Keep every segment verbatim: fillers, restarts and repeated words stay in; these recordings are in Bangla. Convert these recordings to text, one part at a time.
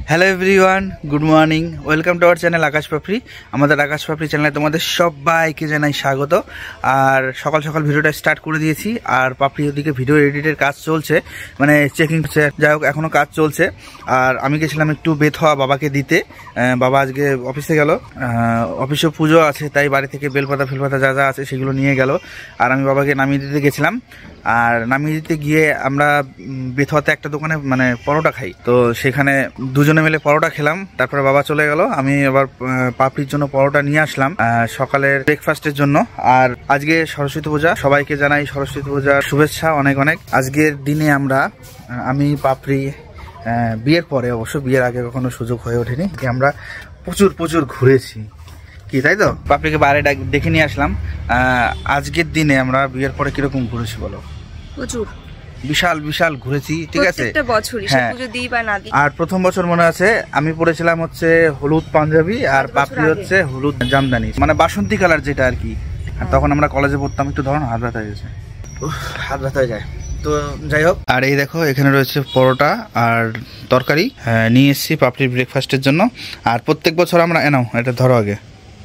Hello everyone, good morning. Welcome to our channel Akash Papri. আমাদের আকাশ পাপড়ি চ্যানেলে তোমাদের সবাইকে জানাই স্বাগত। আর সকাল সকাল ভিডিওটা স্টার্ট করে দিয়েছি। আর পাপড়ি ওদিকে ভিডিও এডিটের কাজ চলছে, মানে চেকিং, যাই হোক এখনও কাজ চলছে। আর আমি গেছিলাম একটু বেথোয়া বাবাকে দিতে। বাবা আজকে অফিসে গেল, অফিসে পুজো আছে, তাই বাড়ি থেকে বেলপাতা ফেলপাতা যা যা আছে সেগুলো নিয়ে গেল। আর আমি বাবাকে নামিয়ে দিতে গেছিলাম। আর নামিয়ে দিতে গিয়ে আমরা বেথোয়াতে একটা দোকানে মানে পরোটা খাই, তো সেখানে দুজনে মিলে পরোটা খেলাম। তারপরে বাবা চলে গেল, আমি আবার পাপড়ির জন্য পরোটা নিয়ে আসলাম সকালের ব্রেকফাস্টের জন্য। আর আজকে সরস্বতী পূজা, সবাইকে জানাই সরস্বতী পূজার শুভেচ্ছা অনেক অনেক। আজকের দিনে আমরা আমি পাপড়ি বিয়ের পরে, অবশ্য বিয়ের আগে কখনো সুযোগ হয়ে ওঠেনি, আমরা প্রচুর প্রচুর ঘুরেছি কি, তাই তো? পাপড়িকে বাইরে দেখে নিয়ে আসলাম। আজকের দিনে আমরা বিয়ের পরে কিরকম ঘুরেছি বলো? প্রচুর, বিশাল বিশাল ঘুরেছি, ঠিক আছে। হ্যাঁ, আর প্রথম বছর মনে আছে আমি পরেছিলাম হচ্ছে হলুদ পাঞ্জাবি আর পাপড়ি হচ্ছে হলুদ জামদানি, মানে বাসন্তী কালার যেটা আর কি। আর তখন আমরা কলেজে পড়তাম, একটু ধরুন হাত ব্যথা হয়ে গেছে, হাত ব্যথা হয়ে যায়, তো যাই হোক। আর এই দেখো এখানে রয়েছে পরোটা আর তরকারি নিয়ে এসেছি পাপড়ির ব্রেকফাস্টের জন্য। আর প্রত্যেক বছর আমরা এনাও এটা ধরো আগে।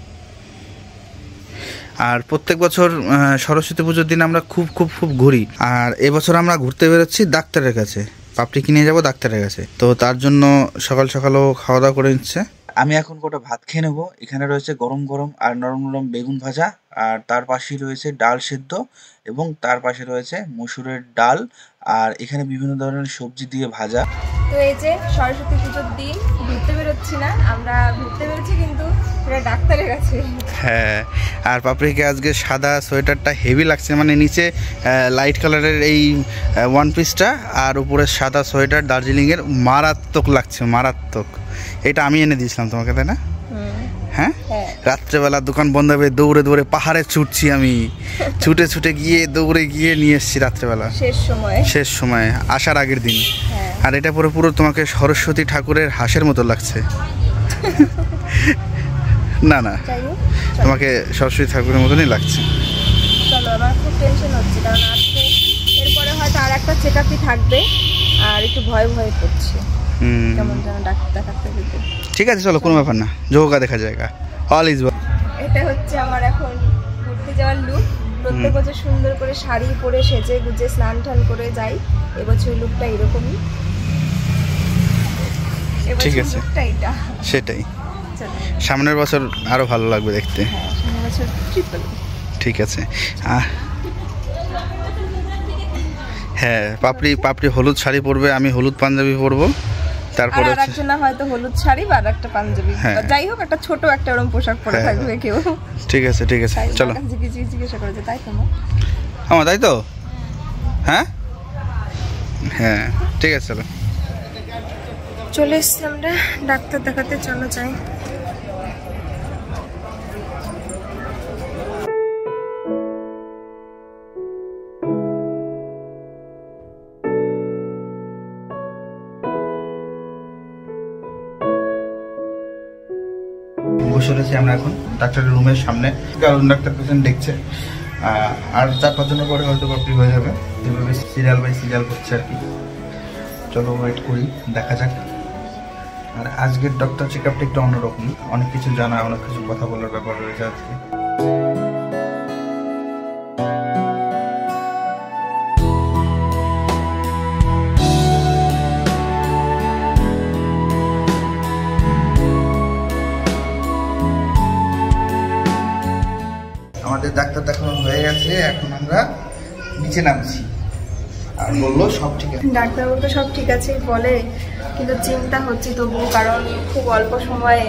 আর প্রত্যেক বছর সরস্বতী পুজোর দিন আমরা খুব খুব খুব ঘুরি। আর এবছর আমরা ঘুরতে বেরোচ্ছি ডাক্তারের কাছে, পাপড়িকে নিয়ে যাবো ডাক্তারের কাছে। তো তার জন্য সকাল সকালও খাওয়া দাওয়া করে নিচ্ছে। আমি এখন কটা ভাত খেয়ে নেবো। এখানে রয়েছে গরম গরম আর নরম নরম বেগুন ভাজা, আর তার পাশেই রয়েছে ডাল সেদ্ধ, এবং তার পাশে রয়েছে মসুরের ডাল, আর এখানে বিভিন্ন ধরনের সবজি দিয়ে ভাজা। তো এই যে সরস্বতী পুজোর দিন ঘুরতে বেরোচ্ছি না, আমরা ঘুরতে বেরোচ্ছি কিন্তু ডাক্তারের কাছে। হ্যাঁ, আর পাপড়িকে আজকে সাদা সোয়েটারটা হেভি লাগছে, মানে নিচে লাইট কালারের এই ওয়ান পিসটা আর উপরে সাদা সোয়েটার দার্জিলিংয়ের, মারাত্মক লাগছে, মারাত্মক। এটা আমি এনে দিয়েছিলাম তোমাকে, তাই না? হ্যাঁ, রাত্রেবেলা দোকান বন্ধ হবে, দৌড়ে দৌড়ে পাহাড়ে ছুটছি আমি, ছুটে ছুটে গিয়ে দৌড়ে গিয়ে নিয়ে এসেছি রাত্রেবেলা, শেষ সময় শেষ সময় আসার আগের দিন। আর এটা পুরো পুরো তোমাকে সরস্বতী ঠাকুরের হাঁসের মতো লাগছে। না না, তোমাকে সরস্বতী ঠাকুরের মতনই লাগছে। চলো, আমার খুব টেনশন হচ্ছে, কারণ আজকে এরপরে হয়তো আর একটা চেক আপই থাকবে, আর একটু ভয় ভয় করছে কেমন যেন ডাক্তার দেখাতে যেতে। ঠিক আছে, চলো, কোনো ব্যাপার না, যোগা দেখা জায়গা, অল ইজ ওয়েল। এটা হচ্ছে আমার এখন ঘুরতে যাওয়ার লুক। প্রত্যেক বছর সুন্দর করে শাড়ি পরে সেজে গুজে স্নান টান করে যাই, এবছর লুকটা এরকমই। ঠিক আছে, সেটাই, সামনের বছর আরো ভালো লাগবে দেখতে। ঠিক আছে। হ্যাঁ, পাপড়ি পাপড়ি হলুদ শাড়ি পরবে, আমি হলুদ পাঞ্জাবি পরবো, তারপরে আরেকজনা হয়তো হলুদ শাড়ি বা একটা পাঞ্জাবি, যাই হোক একটা ছোট একটা এরকম পোশাক পরে থাকবে কেউ। ঠিক আছে, ঠিক আছে, চলো। জিজ্ঞাসা করেছে, তাই তো? আমার তাই তো। হ্যাঁ হ্যাঁ, ঠিক আছে, চলো। চলে এসছি আমরা ডাক্তার দেখাতে, চলো যাই। বসে রয়েছি আমরা এখন ডাক্তারের রুমের সামনে, কারণ ডাক্তার পেশেন্ট দেখছে। আর চার পাঁচ জনের পরে হয়তো পাপড়ি হয়ে যাবে, যেভাবে সিরিয়াল বাই সিরিয়াল করছে আর কি। চলো ওয়েট করি, দেখা যাক। আর আজকের ডক্টর চেক আপটা একটু অন্যরকম, অনেক কিছু জানা, অনেক কিছু কথা বলার ব্যাপার রয়েছে আজকে। আমাদের ডাক্তার দেখানো হয়ে গেছে, এখন আমরা নিচে নামছি। আর বললো সব ঠিক আছে, ডাক্তার বলতে সব ঠিক আছে বলে, কিন্তু চিন্তা হচ্ছে তবুও, কারণ খুব অল্প সময়ে।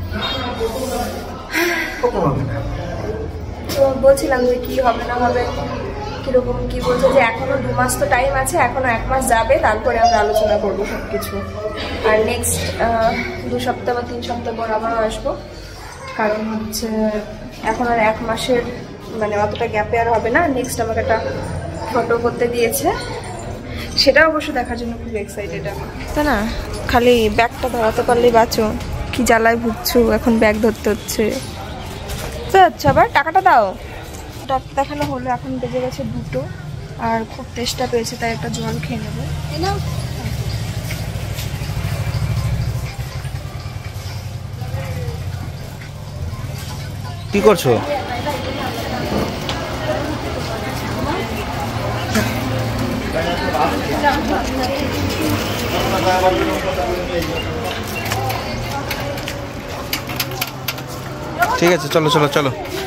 তো বলছিলাম যে কি হবে না হবে, কিরকম কি বলছে, যে এখনো দু মাস তো টাইম আছে, এখনো এক মাস যাবে, তারপরে আমরা আলোচনা করবো সব কিছু। আর নেক্সট দু সপ্তাহ বা তিন সপ্তাহ পর আবারও আসবো, কারণ হচ্ছে এখন আর এক মাসের মানে অতটা গ্যাপে আর হবে না। নেক্সট আমাকে একটা ফটো করতে দিয়েছে, সেটা অবশ্য দেখার জন্য খুব এক্সাইটেড আমি, তাই না? খালি ব্যাগটা ধরাতে পারলেই বাঁচো, কি জ্বালায় ভুগছো, এখন ব্যাগ ধরতে হচ্ছে। তো আচ্ছা, আবার টাকাটা দাও। ডাক্তার দেখানো হলো, এখন বেজে গেছে দুটো, আর খুব তেষ্টা পেয়েছে, তাই একটা জল খেয়ে নেবো। কি করছো? ঠিক আছে, চলো চলো চলো।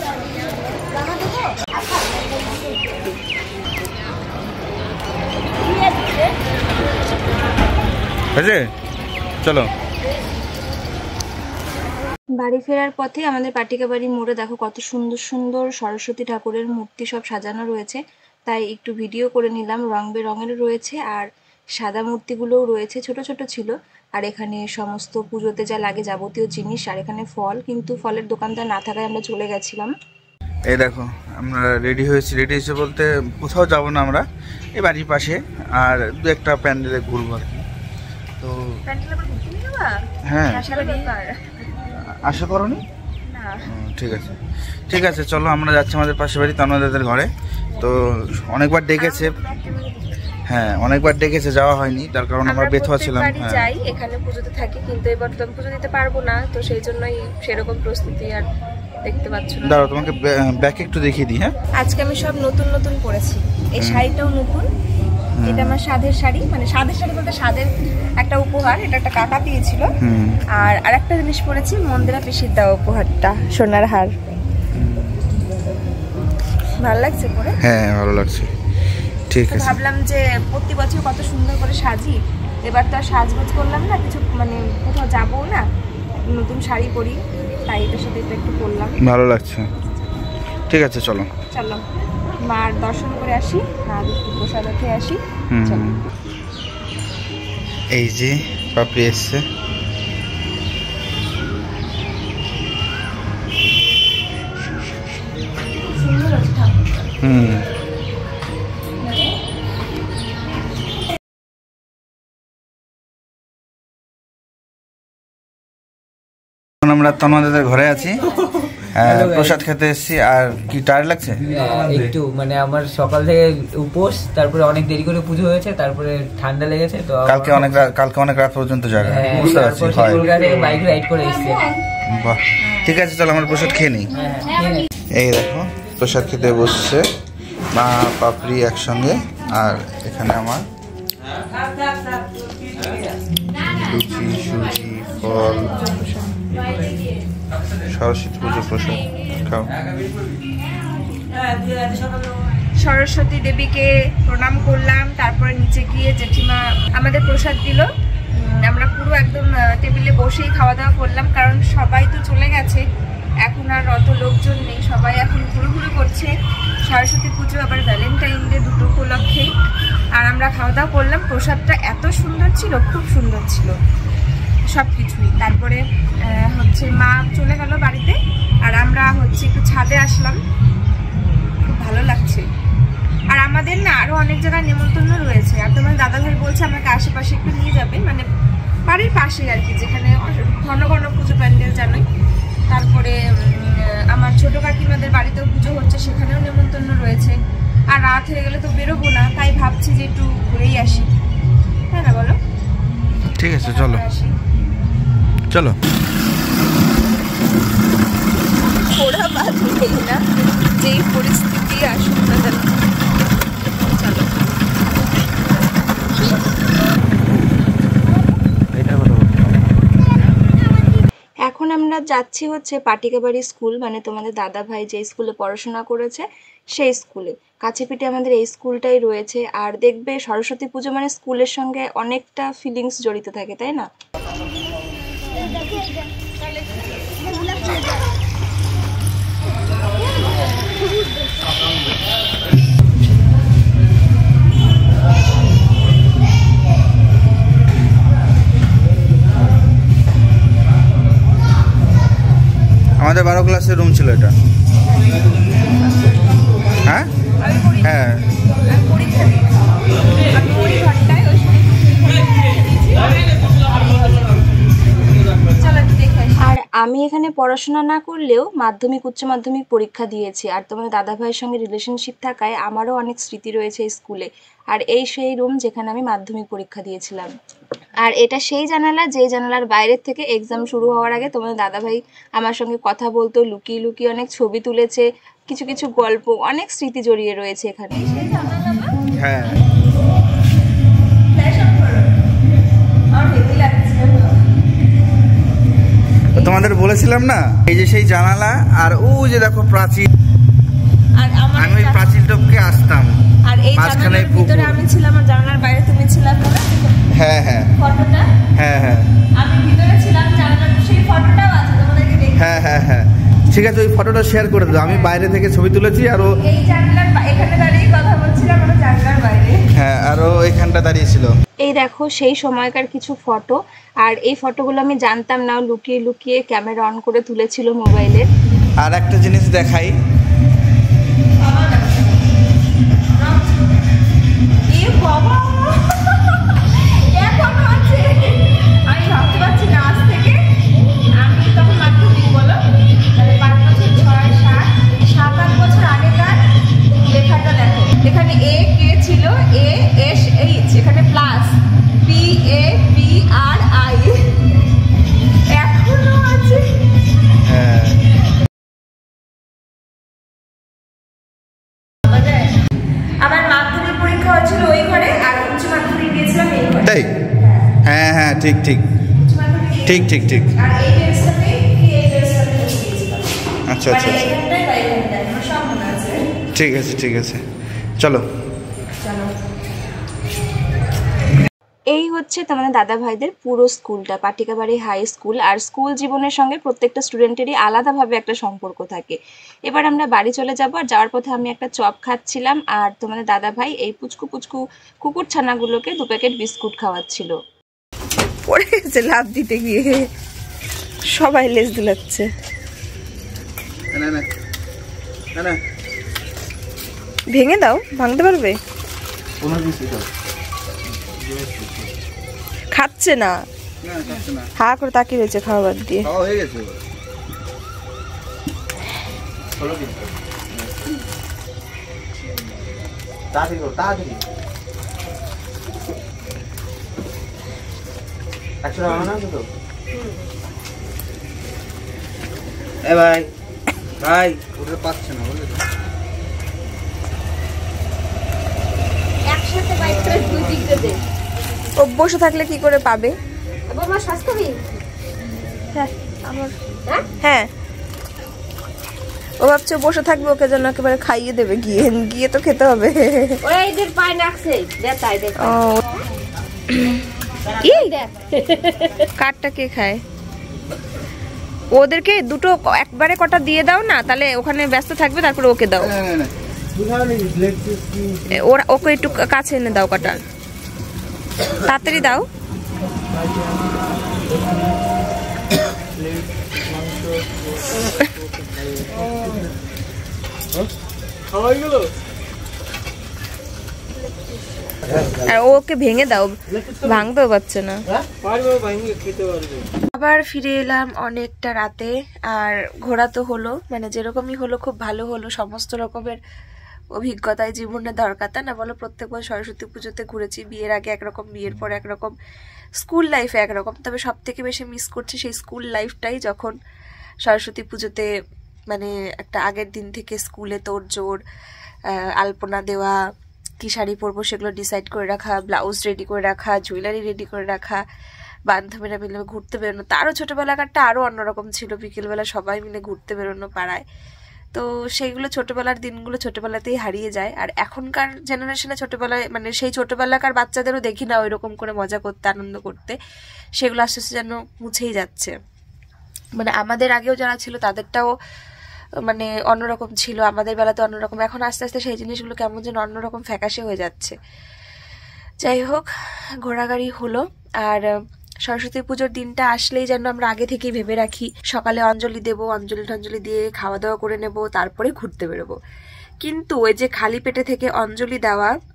চলো। বাড়ি ফেরার পথে আমাদের পাটিকা বাড়ি মোড়ে দেখো কত সুন্দর সুন্দর সরস্বতী ঠাকুরের মূর্তি সব সাজানো রয়েছে, তাই একটু ভিডিও করে নিলাম। রং বেরঙের রয়েছে আর সাদা মূর্তিগুলোও রয়েছে, ছোট ছোট ছিল। আর এখানে সমস্ত পুজোতে যা লাগে যাবতীয় জিনিস, আর এখানে ফল, কিন্তু ফলের দোকানদার না থাকায় আমরা চলে গেছিলাম। এই দেখো আমরা রেডি হয়েছি। রেডি হয়েছে বলতে কোথাও যাব না আমরা, এই বাড়ির পাশে আর দু একটা প্যান্ডেলে ঘুরবো আর কি। তো হ্যাঁ, আশা করোনি? ঠিক আছে ঠিক আছে, চলো আমরা যাচ্ছি আমাদের পাশে বাড়ি তন্ময়দাদের ঘরে। তো অনেকবার ডেকেছে, হ্যাঁ অনেকবার ডেকেছে, যাওয়া হয়নি, তার কারণ আমরা বেথুয়া ছিলাম। হ্যাঁ যাই, এখানে পুজোতে থাকি, কিন্তু এবার তো আমি পুজো দিতে পারবো না, তো সেই জন্যই সেরকম প্রস্তুতি আর দেখতে পাচ্ছ না। দাঁড়াও তোমাকে ব্যাক একটু দেখিয়ে দিই। হ্যাঁ, আজকে আমি সব নতুন নতুন পরেছি। এই শাড়িটাও নতুন, এটা আমার সাধের শাড়ি, মানে সাধের শাড়ি বলতে সাধের একটা উপহার, এটা একটা কাকা দিয়েছিল। আর আরেকটা জিনিস পরেছি, মন্দিরা পিসির দেওয়া উপহারটা, সোনার হার। ভালো লাগছে পরে? হ্যাঁ ভালো লাগছে। ঠিক আছে, ভাবলাম যে প্রতি বছর কত সুন্দর করে সাজি, এবার তো আর সাজগোজ করলাম না কিছু, মানে কোথাও যাবো না, নতুন শাড়ি পরি, তাই এটার সাথে এটা একটু পরলাম, ভালো লাগছে। ঠিক আছে চলো চলো মার দর্শন করে আসি আর একটু প্রসাদ খেয়ে আসি। এই যে পাপড়ি এসছে। হুম আমরা তন্ময়দাদের ঘরে আছি, প্রসাদ খেতে এসেছি। আর কি টায়ার্ড লাগছে একটু, মানে আমার সকাল থেকে উপোস, তারপরে অনেক দেরি করে পুজো হয়েছে, তারপরে ঠান্ডা লেগেছে, তো কালকে অনেক কালকে অনেক রাত পর্যন্ত যাবে, বুঝতে পারছি। বাইক রাইড করে এসেছি। বাহ, ঠিক আছে চলো আমরা প্রসাদ খেয়ে নিই। এই দেখো প্রসাদ খেতে বসছে মা পাপড়ি একসঙ্গে, আর এখানে আমার লুচি সুজি ফল, সরস্বতী পুজো প্রসাদ খাও। সরস্বতী দেবীকে প্রণাম করলাম, তারপরে নিচে গিয়ে জেঠিমা আমাদের প্রসাদ দিল। আমরা পুরো একদম টেবিলে বসেই খাওয়া দাওয়া করলাম, কারণ সবাই তো চলে গেছে, এখন আর অত লোকজন নেই, সবাই এখন ঘুরুঘুরু করছে। সরস্বতী পুজো আবার ভ্যালেন্টাইন ডে দুটো উপলক্ষেই। আর আমরা খাওয়া দাওয়া করলাম, প্রসাদটা এত সুন্দর ছিল, খুব সুন্দর ছিল সব কিছুই। তারপরে হচ্ছে মা চলে গেল বাড়িতে, আর আমরা হচ্ছে একটু ছাদে আসলাম, খুব ভালো লাগছে। আর আমাদের না আরো অনেক জায়গায় নেমন্তন্ন রয়েছে, আর তোমার দাদাভাই বলছে আমাকে আশেপাশে একটু নিয়ে যাবে, মানে বাড়ির পাশে আর কি, যেখানে ঘন ঘন পুজো প্যান্ডেল জানোই। তারপরে আমার ছোট কাকিমাদের বাড়িতেও পুজো হচ্ছে, সেখানেও নেমন্তন্ন রয়েছে। আর রাত হয়ে গেলে তো বেরোবো না, তাই ভাবছি যে একটু ঘুরেই আসি, তাই না বলো? ঠিক আছে চলো চলো। ওরা বাদ না, যেই পরিস্থিতি আসুক না কেন, চলো। এখন আমরা যাচ্ছি হচ্ছে পাটিকা বাড়ি স্কুল, মানে তোমাদের দাদা ভাই যে স্কুলে পড়াশোনা করেছে সেই স্কুলে। কাছে পিঠে আমাদের এই স্কুলটাই রয়েছে। আর দেখবে সরস্বতী পুজো মানে স্কুলের সঙ্গে অনেকটা ফিলিংস জড়িত থাকে, তাই না? আমাদের বারো ক্লাসের রুম ছিল এটা। হ্যাঁ হ্যাঁ আর আমি এখানে পড়াশোনা না করলেও মাধ্যমিক উচ্চ মাধ্যমিক পরীক্ষা দিয়েছি, আর তোমার দাদা ভাইয়ের সঙ্গে রিলেশনশিপ থাকায় আমারও অনেক স্মৃতি রয়েছে স্কুলে। আর এই সেই রুম যেখানে আমি মাধ্যমিক পরীক্ষা দিয়েছিলাম। আর এটা সেই জানালা যে জানালার বাইরের থেকে এক্সাম শুরু হওয়ার আগে তোমাদের দাদাভাই আমার সঙ্গে কথা বলতো, লুকিয়ে লুকিয়ে অনেক ছবি তুলেছে, কিছু কিছু গল্প, অনেক স্মৃতি জড়িয়ে রয়েছে এখানে। হ্যাঁ তোমাদের বলেছিলাম না এই যে সেই জানালা, আর ও যে দেখো প্রাচীর, আর আমি ওই প্রাচীর টপকে আসতাম, আর এই জানালার ভিতরে আমি ছিলাম আর জানালার বাইরে তুমি ছিলাম না? হ্যাঁ হ্যাঁ ফটোটা, হ্যাঁ হ্যাঁ আমি ভিতরে ছিলাম, জানালার সেই ফটোটাও আছে তোমাদেরকে দেখি। হ্যাঁ হ্যাঁ হ্যাঁ ঠিক আছে, ওই ফটোটা শেয়ার করে দাও। আমি বাইরে থেকে ছবি তুলেছি, আর ও এই জানালার এখানে দাঁড়িয়ে কথা বলছিলাম, আমরা জানালার বাইরে। হ্যাঁ, আর ও এখানটা দাঁড়িয়ে ছিল। এই দেখো সেই সময়কার কিছু ফটো, আর এই ফটোগুলো আমি জানতাম না, লুকিয়ে লুকিয়ে ক্যামেরা অন করে তুলেছিল মোবাইলে। আর একটা জিনিস দেখাই, আমি ভাবতে পারছি না আজ থেকে, আমি তখন মাত্র দিন বলো পাঁচ বছর ছয় সাত সাত আট বছর আগেকার লেখাটা দেখো, এখানে এ কে ছিল, এ এস এইচ, এখানে plus P A P R I এখনো আছে। হ্যাঁ আমার মাধ্যমিক পরীক্ষা হচ্ছিল ওই ঘরে, আর উচ্চ মাধ্যমিক দিয়েছিলাম এই ঘরে। তাই? হ্যাঁ হ্যাঁ ঠিক ঠিক ঠিক ঠিক ঠিক আর এই ড্রেসটাতে এই ড্রেসটাতে দিয়েছিলাম। আচ্ছা আচ্ছা মানে এখানটাই বা এখানটাই আমার সব মনে আছে। ঠিক আছে ঠিক আছে চলো চলো। এই হচ্ছে তোমাদের দাদা ভাইদের পুরো স্কুলটা, পাটিকাবাড়ি হাই স্কুল। আর স্কুল জীবনের সঙ্গে প্রত্যেকটা স্টুডেন্টেরই আলাদাভাবে একটা সম্পর্ক থাকে। এবার আমরা বাড়ি চলে যাব, আর যাওয়ার পথে আমি একটা চপ খাচ্ছিলাম, আর তোমাদের দাদা ভাই এই পুচকু পুচকু কুকুর ছানাগুলোকে দু প্যাকেট বিস্কুট খাওয়াচ্ছিল। পড়ে গেছে লাভ দিতে গিয়ে, সবাই লেজ দুলাচ্ছে। ভেঙে দাও, ভাঙতে পারবে? খাচ্ছে না, হা করে তাকিয়ে রয়েছে খাওয়া বাদ দিয়ে। ভাই ভাই ওটা পাচ্ছে না, বলে একসাথে বাইক করে দুই দিক দে। ও বসে থাকলে কি করে পাবে? বাবা স্বাস্থ্যবি? হ্যাঁ আমার হ্যাঁ, ও ভাবছে বসে থাকবে, ওকে যেন একেবারে খাইয়ে দেবে, গিয়ে গিয়ে তো খেতে হবে। ওরা এদের পায় নাকছে দেখাই দেখ। ও কি দেখ কাটটা কে খায়? ওদেরকে দুটো একবারে কটা দিয়ে দাও না, তাহলে ওখানে ব্যস্ত থাকবে, তারপরে ওকে দাও। ওরা ওকে একটু কাছে এনে দাও, কাটা তাড়াতাড়ি দাও। আর ওকে ভেঙে দাও, ভাঙতেও পারছে না। আবার ফিরে এলাম অনেকটা রাতে, আর ঘোরা তো হলো, মানে যেরকমই হলো খুব ভালো হলো। সমস্ত রকমের অভিজ্ঞতায় জীবনে দরকার, তা না বলো? প্রত্যেক বছর সরস্বতী পুজোতে ঘুরেছি, বিয়ের আগে একরকম, বিয়ের পর একরকম, স্কুল লাইফে একরকম। তবে সব থেকে বেশি মিস করছি সেই স্কুল লাইফটাই, যখন সরস্বতী পুজোতে মানে একটা আগের দিন থেকে স্কুলে তোড়জোড়, আলপনা দেওয়া, কী শাড়ি পরবো সেগুলো ডিসাইড করে রাখা, ব্লাউজ রেডি করে রাখা, জুয়েলারি রেডি করে রাখা, বান্ধবীরা মিলে ঘুরতে বেরোনো। তারও ছোটোবেলাকারটা আরও অন্যরকম ছিল, বিকেলবেলা সবাই মিলে ঘুরতে বেরোনো পাড়ায়। তো সেইগুলো ছোটোবেলার দিনগুলো ছোটোবেলাতেই হারিয়ে যায়। আর এখনকার জেনারেশনে ছোটোবেলায় মানে সেই ছোটোবেলাকার বাচ্চাদেরও দেখি না ওইরকম করে মজা করতে, আনন্দ করতে। সেগুলো আস্তে আস্তে যেন মুছেই যাচ্ছে। মানে আমাদের আগেও যারা ছিল তাদেরটাও মানে অন্যরকম ছিল, আমাদের বেলাতে অন্যরকম। এখন আস্তে আস্তে সেই জিনিসগুলো কেমন যেন অন্যরকম ফ্যাকাশে হয়ে যাচ্ছে। যাই হোক, ঘোরাঘুরি হলো। আর সরস্বতী পুজোর দিনটা আসলেই যেন আমরা আগে থেকেই ভেবে রাখি সকালে অঞ্জলি দেব, অঞ্জলি টঞ্জলি দিয়ে খাওয়া দাওয়া করে নেব, তারপরে ঘুরতে বেরোবো। কিন্তু ওই যে খালি পেটে থেকে অঞ্জলি দেওয়া,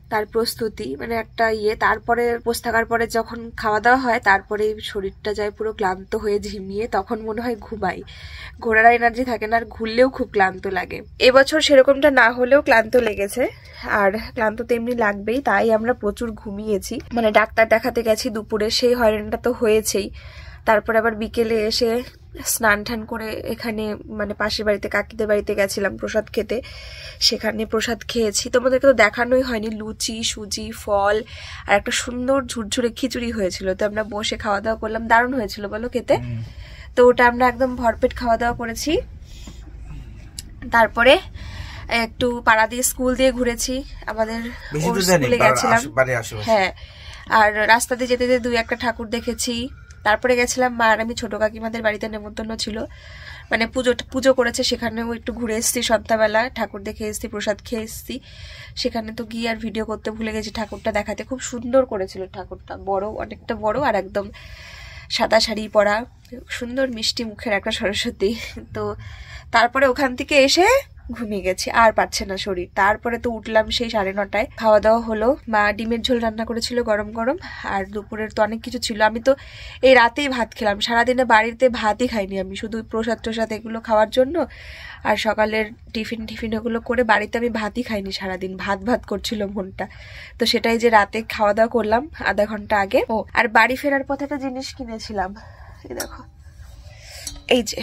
তার প্রস্তুতি, মানে একটা ইয়ে। তারপরে বসে থাকার পরে যখন খাওয়া দাওয়া হয় তারপরে শরীরটা যায় পুরো ক্লান্ত হয়ে ঝিমিয়ে, তখন মনে হয় ঘুমাই, ঘোরার এনার্জি থাকে না, আর ঘুরলেও খুব ক্লান্ত লাগে। এবছর সেরকমটা না হলেও ক্লান্ত লেগেছে, আর ক্লান্ত তো এমনি লাগবেই, তাই আমরা প্রচুর ঘুমিয়েছি। মানে ডাক্তার দেখাতে গেছি দুপুরে, সেই হয়রানটা তো হয়েছেই। তারপরে আবার বিকেলে এসে স্নান টান করে এখানে মানে পাশের বাড়িতে কাকিদের বাড়িতে গেছিলাম প্রসাদ খেতে, সেখানে প্রসাদ খেয়েছি। তোমাদেরকে তো দেখানোই হয়নি, লুচি, সুজি, ফল আর একটা সুন্দর ঝুরঝুরে খিচুড়ি হয়েছিল। তো আমরা বসে খাওয়া দাওয়া করলাম, দারুণ হয়েছিল বলো খেতে। তো ওটা আমরা একদম ভরপেট খাওয়া দাওয়া করেছি। তারপরে একটু পাড়া দিয়ে স্কুল দিয়ে ঘুরেছি, আমাদের স্কুলে গেছিলাম। হ্যাঁ, আর রাস্তা দিয়ে যেতে যেতে দুই একটা ঠাকুর দেখেছি। তারপরে গেছিলাম মা আর আমি, ছোট কাকিমাদের বাড়িতে নেমন্তন্ন ছিল, মানে পুজো পুজো করেছে, সেখানেও একটু ঘুরে এসেছি সন্ধ্যাবেলা, ঠাকুর দেখে এসেছি, প্রসাদ খেয়ে এসেছি। সেখানে তো গিয়ে আর ভিডিও করতে ভুলে গেছি, ঠাকুরটা দেখাতে। খুব সুন্দর করেছিল ঠাকুরটা, বড়, অনেকটা বড়, আর একদম সাদা শাড়ি পরা, সুন্দর মিষ্টি মুখের একটা সরস্বতী। তো তারপরে ওখান থেকে এসে ঘুমিয়ে গেছি, আর পাচ্ছে না শরীর। তারপরে তো উঠলাম সেই সাড়ে নটায়, খাওয়া দাওয়া হলো। মা ডিমের ঝোল রান্না করেছিল গরম গরম, আর দুপুরের তো অনেক কিছু ছিল। আমি তো এই রাতেই ভাত খেলাম, সারাদিনে বাড়িতে ভাতই খাইনি আমি, শুধু প্রসাদ টসাদ এগুলো খাওয়ার জন্য, আর সকালের টিফিন টিফিন এগুলো করে বাড়িতে আমি ভাতই খাইনি সারাদিন, ভাত ভাত করছিল মনটা। তো সেটাই যে রাতে খাওয়া দাওয়া করলাম আধা ঘন্টা আগে। ও আর বাড়ি ফেরার পথে একটা জিনিস কিনেছিলাম, এই দেখো, এই যে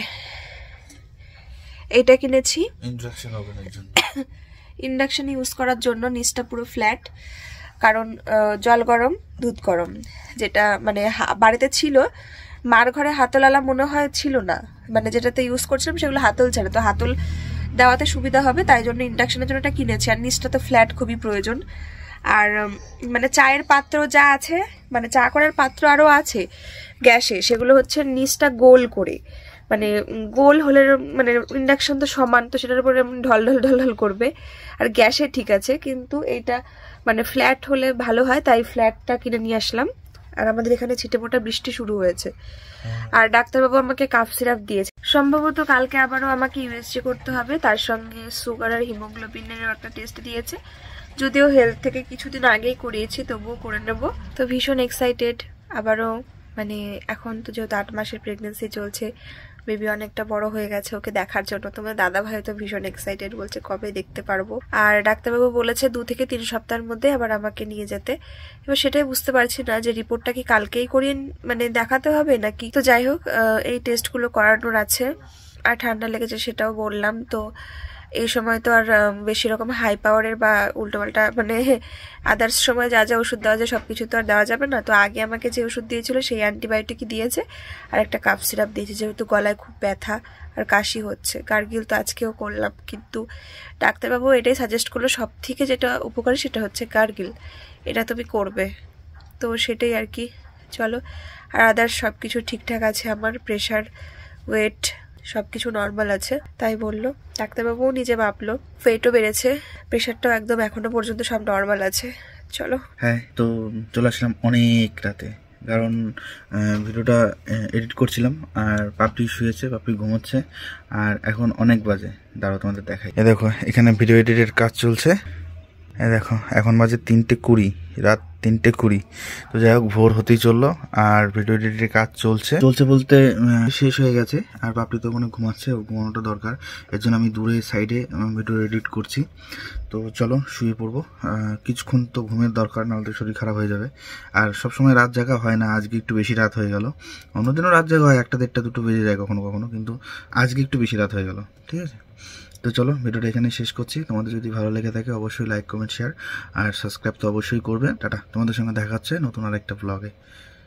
এটা কিনেছি ইন্ডাকশন ওভেনের জন্য, ইন্ডাকশন ইউজ করার জন্য। নিচটা পুরো ফ্ল্যাট, কারণ জল গরম দুধ গরম, যেটা মানে বাড়িতে ছিল, মার ঘরে হাতলালা মনে হয় ছিল না, মানে যেটাতে ইউজ করছিলাম সেগুলো হাতল ছাড়া, তো হাতল দেওয়াতে সুবিধা হবে, তাই জন্য ইন্ডাকশনের জন্য এটা কিনেছি। আর নিচটা তো ফ্ল্যাট, খুবই প্রয়োজন। আর মানে চায়ের পাত্র যা আছে, মানে চা করার পাত্র আরও আছে গ্যাসে, সেগুলো হচ্ছে নিচটা গোল করে, মানে গোল হলে মানে ইন্ডাকশন তো সমান, তো সেটার উপরে ঢল ঢল ঢল ঢল করবে। আর গ্যাসে ঠিক আছে, কিন্তু এইটা মানে ফ্ল্যাট হলে ভালো হয়, তাই ফ্ল্যাটটা কিনে নিয়ে আসলাম। আর আমাদের এখানে ছিটেফোঁটা বৃষ্টি শুরু হয়েছে। আর ডাক্তারবাবু আমাকে কাফ সিরাপ দিয়েছে, সম্ভবত কালকে আবারও আমাকে ইউএসজি করতে হবে, তার সঙ্গে সুগার আর হিমোগ্লোবিনের একটা টেস্ট দিয়েছে। যদিও হেলথ থেকে কিছুদিন আগেই করিয়েছি, তবুও করে নেব। তো ভীষণ এক্সাইটেড আবারও, মানে এখন তো যেহেতু আট মাসের প্রেগনেন্সি চলছে, বেবি অনেকটা বড় হয়ে গেছে, ওকে দেখার জন্য। তোমার দাদা ভাই তো ভীষণ এক্সাইটেড, বলছে কবে দেখতে পারবো। আর ডাক্তারবাবু বলেছে দু থেকে তিন সপ্তাহের মধ্যে আবার আমাকে নিয়ে যেতে। এবার সেটাই বুঝতে পারছি না যে রিপোর্টটা কি কালকেই করিয়ে মানে দেখাতে হবে নাকি। তো যাই হোক, এই টেস্টগুলো করানোর আছে। আর ঠান্ডা লেগেছে সেটাও বললাম। তো এই সময় তো আর বেশি রকম হাই পাওয়ারের বা উল্টোপাল্টা মানে আদার্স সময় যা যা ওষুধ দেওয়া যায় সব কিছু তো আর দেওয়া যাবে না। তো আগে আমাকে যে ওষুধ দিয়েছিল সেই অ্যান্টিবায়োটিকই দিয়েছে, আর একটা কাফ সিরাপ দিয়েছে, যেহেতু গলায় খুব ব্যথা আর কাশি হচ্ছে। গার্গিল তো আজকেও করলাম, কিন্তু ডাক্তারবাবু এটাই সাজেস্ট করলো সব থেকে যেটা উপকারী সেটা হচ্ছে গার্গিল, এটা তুমি করবে। তো সেটাই আর কি, চলো। আর আদার্স সব কিছু ঠিকঠাক আছে, আমার প্রেশার, ওয়েট সবকিছু নর্মাল আছে, তাই বললো ডাক্তারবাবুও নিজে মাপলো। ওয়েটও বেড়েছে, প্রেশারটাও একদম এখনো পর্যন্ত সব নর্মাল আছে। চলো। হ্যাঁ, তো চলে আসলাম অনেক রাতে, কারণ ভিডিওটা এডিট করছিলাম আর পাপড়ি শুয়েছে, পাপড়ি ঘুমোচ্ছে, আর এখন অনেক বাজে। দাঁড়াও তোমাদের দেখাই। এ দেখো, এখানে ভিডিও এডিটের কাজ চলছে। এ দেখো, এখন বাজে তিনটে কুড়ি, রাত তিনটে কুড়ি। তো যাই হোক, ভোর হতেই চললো, আর ভিডিও এডিটের কাজ চলছে চলছে বলতে শেষ হয়ে গেছে। আর পাপড়ি তো ওখানে ঘুমাচ্ছে, ঘুমানোটা দরকার, এর জন্য আমি দূরে সাইডে ভিডিও এডিট করছি। তো চলো শুয়ে পড়বো, কিছুক্ষণ তো ঘুমের দরকার, নাহলে শরীর খারাপ হয়ে যাবে। আর সবসময় রাত জাগা হয় না, আজকে একটু বেশি রাত হয়ে গেল। অন্যদিনও রাত জাগা হয়, একটা দেড়টা দুটো বেজে যায় কখনো কখনো, কিন্তু আজকে একটু বেশি রাত হয়ে গেল। ঠিক আছে, তো চলো ভিডিওটা এখানে শেষ করছি। তোমাদের যদি ভালো লেগে থাকে অবশ্যই লাইক, কমেন্ট, শেয়ার আর সাবস্ক্রাইব তো অবশ্যই করবে। টাটা, তোমাদের সঙ্গে দেখা হচ্ছে নতুন আরেকটা ব্লগে।